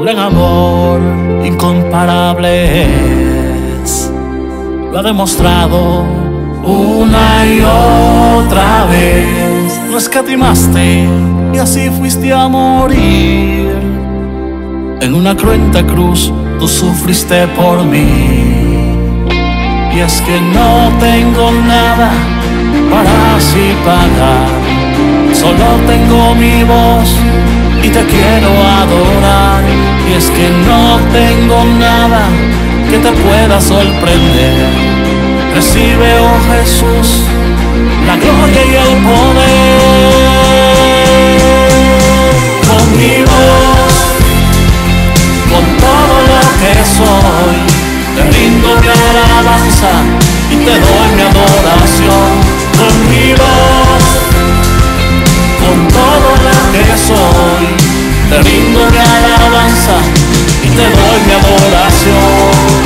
gran amor incomparable es. Lo ha demostrado una y otra vez. No escatimaste y así fuiste a morir. En una cruenta cruz tú sufriste por mí. Y es que no tengo nada para así pagar. Solo tengo mi voz y te quiero adorar. Y es que no tengo nada que te pueda sorprender. Recibe, oh Jesús, la gloria y el poder. Con mi voz, con todo lo que soy, te rindo mi alabanza y te doy mi adoración. Con mi voz, con todo lo que soy, te rindo mi alabanza y te doy mi adoración.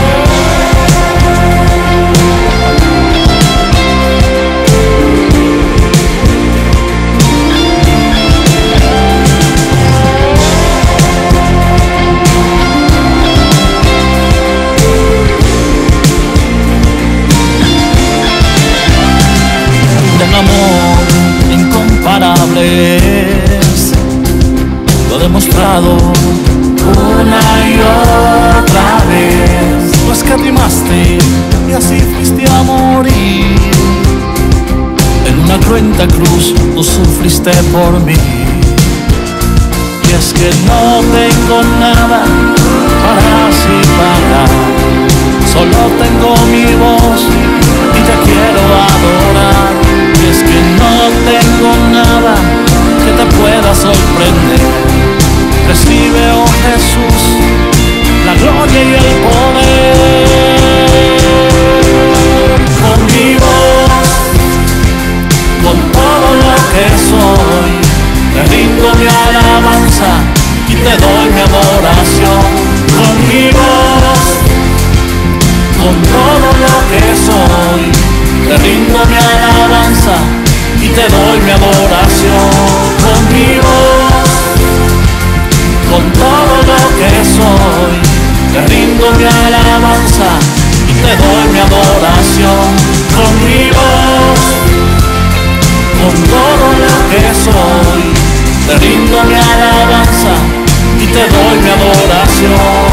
Lo he demostrado una y otra vez. Lo escatimaste y así fuiste a morir. En una cruenta cruz tú sufriste por mí. Y es que no tengo nada para así pagar. Solo tengo mi voz y te quiero adorar. Y es que no tengo nada que te pueda sorprender. Recibe, oh Jesús, la gloria y el poder. Con mi voz, con todo lo que soy, te rindo mi alabanza y te doy mi adoración. Con mi voz, con todo lo que soy, te rindo mi alabanza y te doy mi adoración. Con mi voz, con todo lo que soy, te rindo mi alabanza y te doy mi adoración. Con mi voz, con todo lo que soy, te rindo mi alabanza y te doy mi adoración.